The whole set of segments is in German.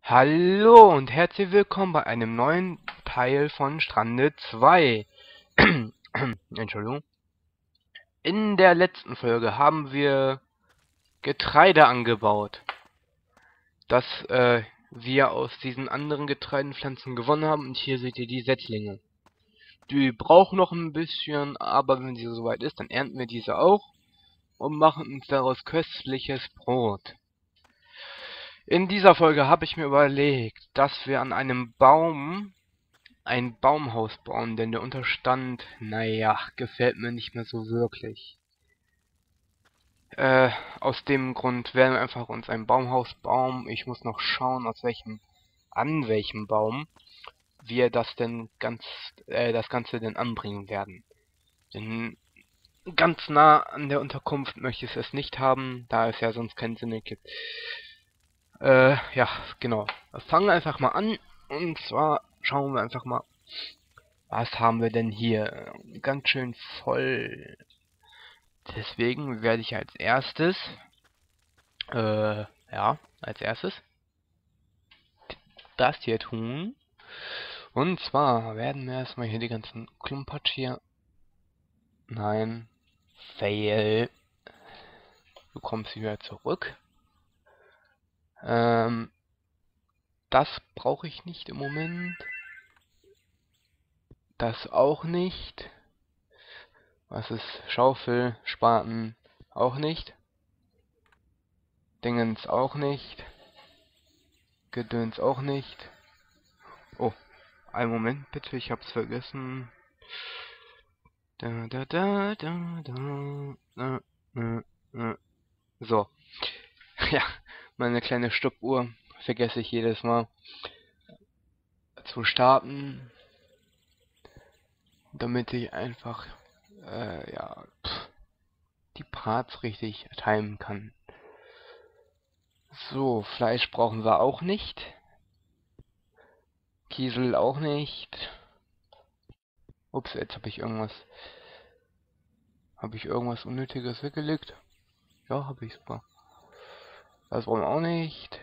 Hallo und herzlich willkommen bei einem neuen Teil von Stranded 2. Entschuldigung. In der letzten Folge haben wir Getreide angebaut, das wir aus diesen anderen Getreidenpflanzen gewonnen haben. Und hier seht ihr die Setzlinge. Die brauchen noch ein bisschen, aber wenn sie soweit ist, dann ernten wir diese auch und machen uns daraus köstliches Brot. In dieser Folge habe ich mir überlegt, dass wir an einem Baum ein Baumhaus bauen, denn der Unterstand, naja, gefällt mir nicht mehr so wirklich. Aus dem Grund werden wir einfach uns ein Baumhaus bauen. Ich muss noch schauen, an welchem Baum wir das Ganze denn anbringen werden. Denn ganz nah an der Unterkunft möchte ich es nicht haben, da es ja sonst keinen Sinn ergibt. Ja, genau. Wir fangen einfach mal an, und zwar schauen wir einfach mal, was haben wir denn hier? Ganz schön voll. Deswegen werde ich als erstes das hier tun. Und zwar werden wir erstmal hier die ganzen Klumpatsch hier. Nein. Fail. Du kommst wieder zurück. Das brauche ich nicht im Moment. Das auch nicht. Was ist Schaufel, Spaten? Auch nicht. Dingens auch nicht. Gedöns auch nicht. Oh, einen Moment bitte, ich hab's vergessen. So. Ja, meine kleine Stoppuhr vergesse ich jedes Mal zu starten, damit ich einfach die Parts richtig timen kann. So, Fleisch brauchen wir auch nicht. Kiesel auch nicht. Ups, jetzt habe ich irgendwas Unnötiges weggelegt? Ja, habe ich, super. Das wollen wir auch nicht.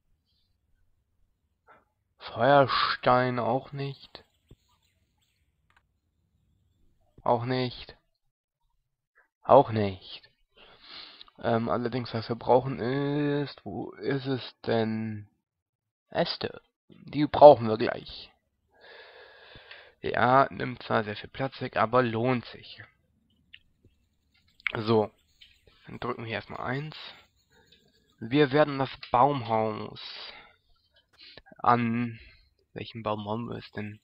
Feuerstein auch nicht. Auch nicht. Auch nicht. Allerdings, was wir brauchen ist... Wo ist es denn? Äste. Die brauchen wir gleich. Ja, nimmt zwar sehr viel Platz weg, aber lohnt sich. So. Dann drücken wir hier erstmal 1. Wir werden das Baumhaus an... Welchen Baum haben wir es denn?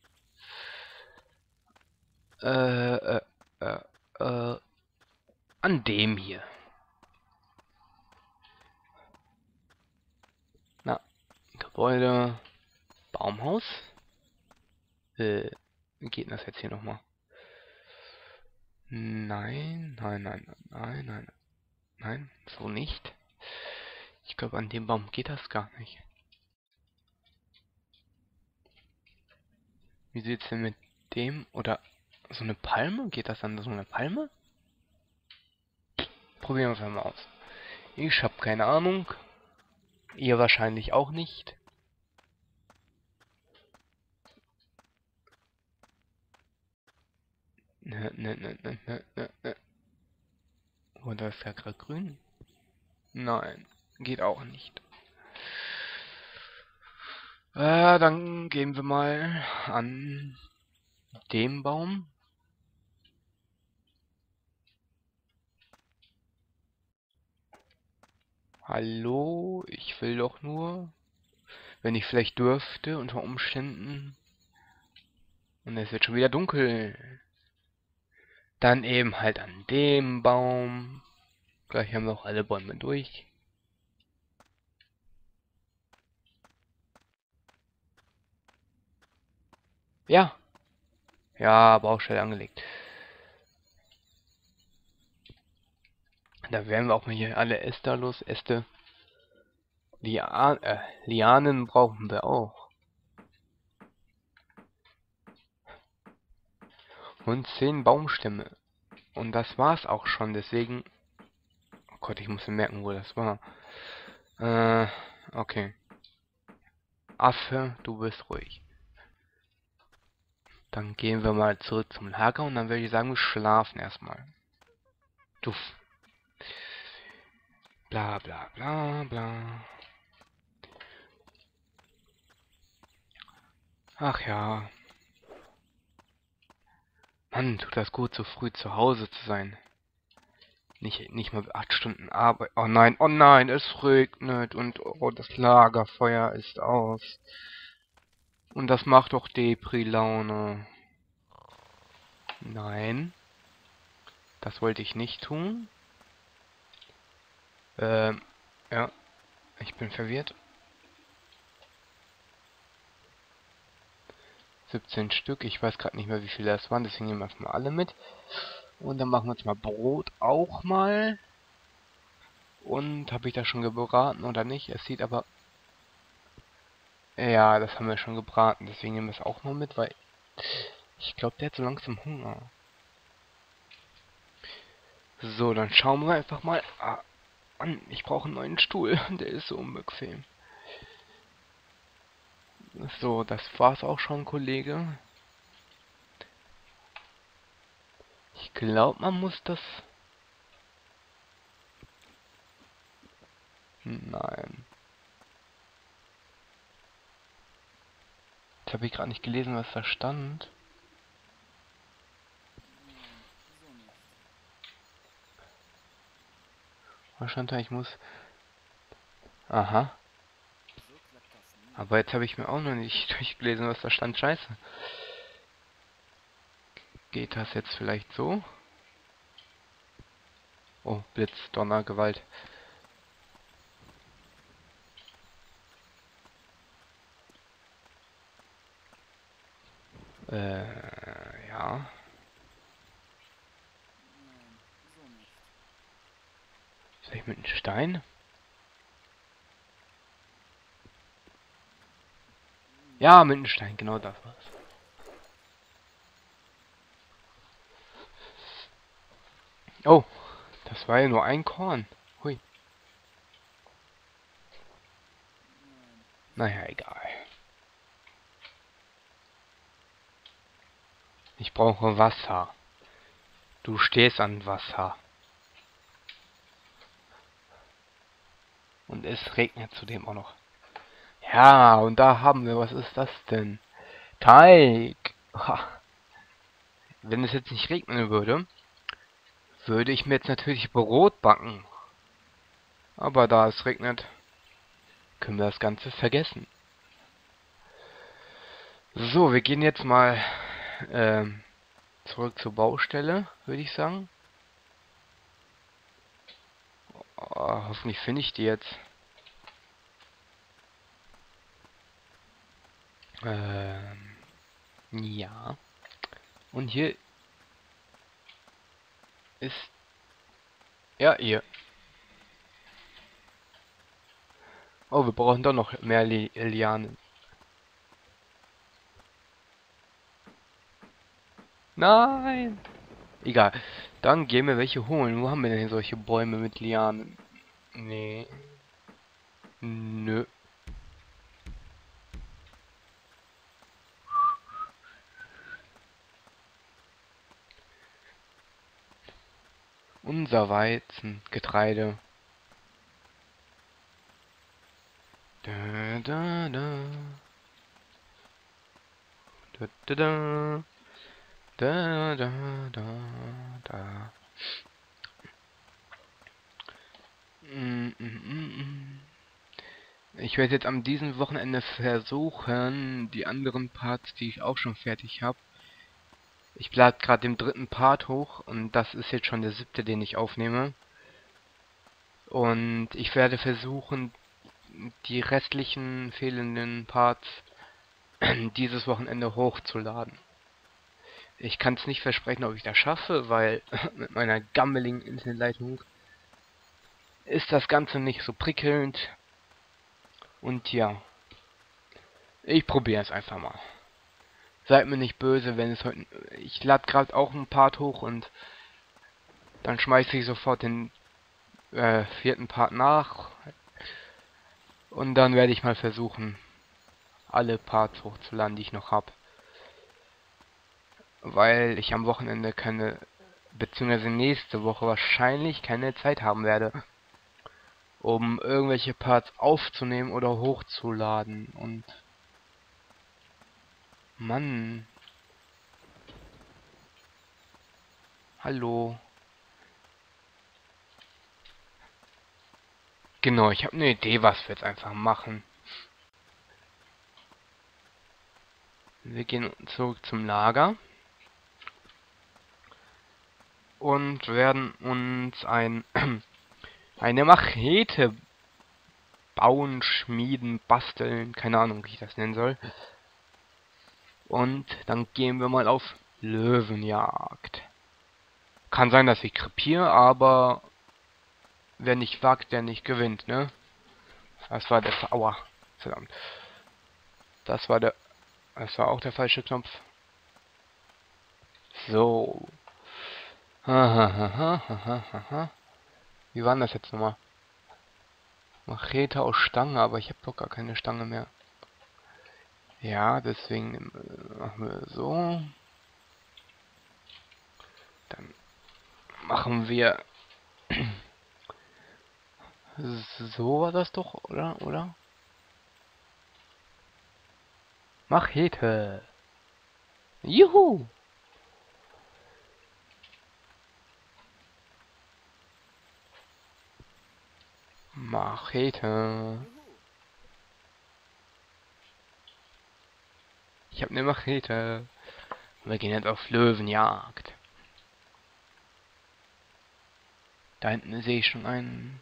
An dem hier. Na, Gebäude, Baumhaus. Wie geht das jetzt hier nochmal? Nein, nein, nein, nein, nein, nein, so nicht. Ich glaube, an dem Baum geht das gar nicht. Wie sieht's denn mit dem? Oder so eine Palme? Geht das an so eine Palme? Probieren wir es einmal aus. Ich habe keine Ahnung. Ihr wahrscheinlich auch nicht. Ne. Oh, da ist ja gerade grün. Nein, geht auch nicht. Dann gehen wir mal an dem Baum. Hallo, ich will doch nur, wenn ich vielleicht dürfte, unter Umständen. Und es wird schon wieder dunkel. Dann eben halt an dem Baum. Gleich haben wir auch alle Bäume durch. Ja. Ja, Baustelle angelegt. Da werden wir auch mal hier alle Äste los. Äste. Lianen brauchen wir auch. Und 10 Baumstämme. Und das war's auch schon. Deswegen... Oh Gott, ich muss mir merken, wo das war. Okay. Affe, du bist ruhig. Dann gehen wir mal zurück zum Lager und dann würde ich sagen, wir schlafen erstmal. Duff. Bla bla bla bla. Ach ja. Mann, tut das gut, so früh zu Hause zu sein. Nicht mal 8 Stunden Arbeit. Oh nein, es regnet und oh, das Lagerfeuer ist aus. Und das macht doch Depri-Laune. Nein. Das wollte ich nicht tun. Ja. Ich bin verwirrt. 17 Stück. Ich weiß gerade nicht mehr, wie viele das waren. Deswegen nehmen wir erstmal alle mit. Und dann machen wir uns mal Brot auch mal. Und habe ich das schon gebraten oder nicht? Es sieht aber... Ja, das haben wir schon gebraten. Deswegen nehmen wir es auch noch mit, weil... Ich glaube, der hat so langsam Hunger. So, dann schauen wir einfach mal an. Ich brauche einen neuen Stuhl. Der ist so unbequem. So, das war's auch schon, Kollege. Ich glaube, man muss das... Nein. Jetzt habe ich gerade nicht gelesen, was da stand. Was stand da? Ich muss... Aha. Aber jetzt habe ich mir auch noch nicht durchgelesen, was da stand. Scheiße. Geht das jetzt vielleicht so? Oh, Blitz, Donner, Gewalt. Ja. Vielleicht mit einem Stein? Ja, mit einem Stein, genau das war's. Oh, das war ja nur ein Korn. Hui. Naja, egal. Ich brauche Wasser. Du stehst an Wasser. Und es regnet zudem auch noch. Ja, und da haben wir, was ist das denn? Teig. Ha. Wenn es jetzt nicht regnen würde, würde ich mir jetzt natürlich Brot backen. Aber da es regnet, können wir das Ganze vergessen. So, wir gehen jetzt mal zurück zur Baustelle, würde ich sagen. Oh, hoffentlich finde ich die jetzt. Ja. Und hier ist... Ja, hier. Oh, wir brauchen doch noch mehr Lianen. Nein! Egal. Dann gehen wir welche holen. Wo haben wir denn hier solche Bäume mit Lianen? Nee. Nö. Unser Weizen, Getreide. Da, da, da. Da, da, da. Da, da, da, da. Ich werde jetzt am diesem Wochenende versuchen, die anderen Parts, die ich auch schon fertig habe. Ich lade gerade den 3. Part hoch und das ist jetzt schon der 7., den ich aufnehme. Und ich werde versuchen, die restlichen fehlenden Parts dieses Wochenende hochzuladen. Ich kann es nicht versprechen, ob ich das schaffe, weil mit meiner gammeligen Internetleitung ist das Ganze nicht so prickelnd. Und ja, ich probiere es einfach mal. Seid mir nicht böse, wenn es heute... Ich lade gerade auch ein Part hoch und dann schmeiße ich sofort den 4. Part nach. Und dann werde ich mal versuchen, alle Parts hochzuladen, die ich noch habe. Weil ich am Wochenende keine, beziehungsweise nächste Woche wahrscheinlich keine Zeit haben werde, um irgendwelche Parts aufzunehmen oder hochzuladen. Und Mann, hallo. Genau, ich habe eine Idee, was wir jetzt einfach machen. Wir gehen zurück zum Lager und werden uns eine Machete bauen, schmieden, basteln, keine Ahnung, wie ich das nennen soll. Und dann gehen wir mal auf Löwenjagd. Kann sein, dass ich krepiere, aber wer nicht wagt, der nicht gewinnt, ne? Das war der... Aua. Verdammt. Das war auch der falsche Knopf. So. Wie war denn das jetzt nochmal? Machete aus Stange, aber ich habe doch gar keine Stange mehr. Ja, deswegen machen wir so. Dann machen wir... So war das doch, oder? Oder? Machete. Juhu! Machete. Ich habe eine Machete. Wir gehen jetzt auf Löwenjagd. Da hinten sehe ich schon einen.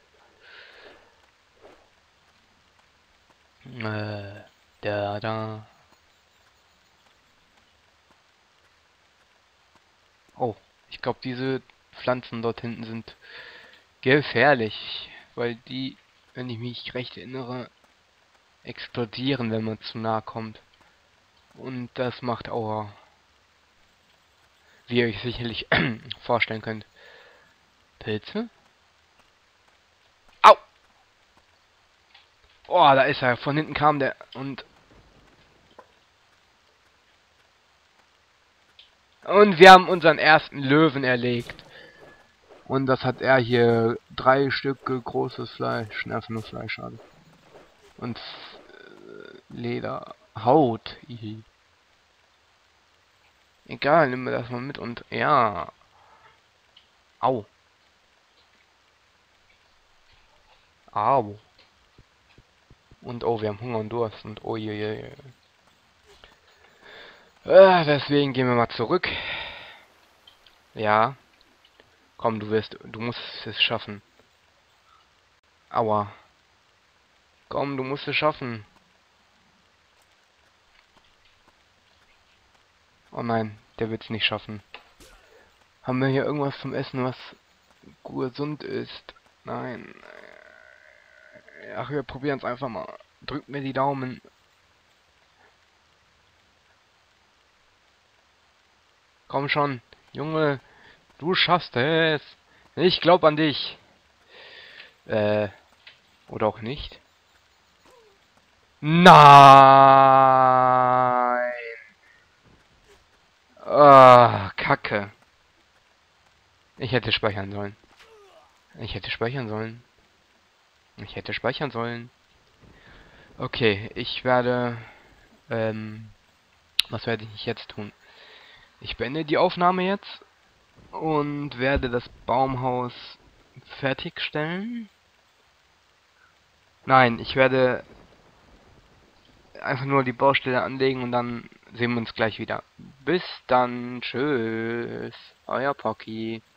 Da. Oh, ich glaube, diese Pflanzen dort hinten sind gefährlich, weil die, wenn ich mich recht erinnere, explodieren, wenn man zu nah kommt. Und das macht Aua. Wie ihr euch sicherlich vorstellen könnt. Pilze? Au! Oh, da ist er. Von hinten kam der und... Und wir haben unseren ersten Löwen erlegt. Und das hat er hier 3 Stücke großes Fleisch. Einfach nur Fleisch an. Und Leder. Haut. Ihi. Egal, nimm mir das mal mit und... Ja. Au. Au. Und oh, wir haben Hunger und Durst und oh je. Deswegen gehen wir mal zurück. Ja. Komm, du musst es schaffen. Aua. Komm, du musst es schaffen. Oh nein, der wird's nicht schaffen. Haben wir hier irgendwas zum Essen, was gesund ist? Nein. Ach, wir probieren es einfach mal. Drückt mir die Daumen. Komm schon, Junge. Du schaffst es. Ich glaub an dich. Oder auch nicht. Nein! Ah, Kacke. Ich hätte speichern sollen. Ich hätte speichern sollen. Ich hätte speichern sollen. Okay, ich werde... was werde ich jetzt tun? Ich beende die Aufnahme jetzt und werde das Baumhaus fertigstellen. Nein, ich werde einfach nur die Baustelle anlegen und dann sehen wir uns gleich wieder. Bis dann, tschüss, euer Pocky.